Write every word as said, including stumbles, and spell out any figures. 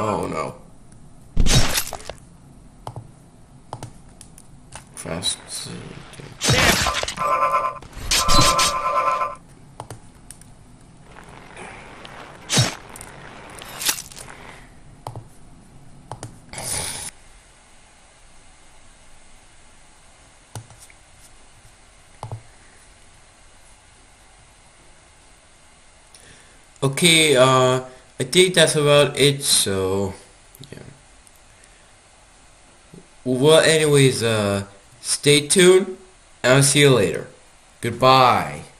Oh no. Fast. Okay, uh, I think that's about it, so, yeah. Well, anyways, uh, stay tuned, and I'll see you later. Goodbye.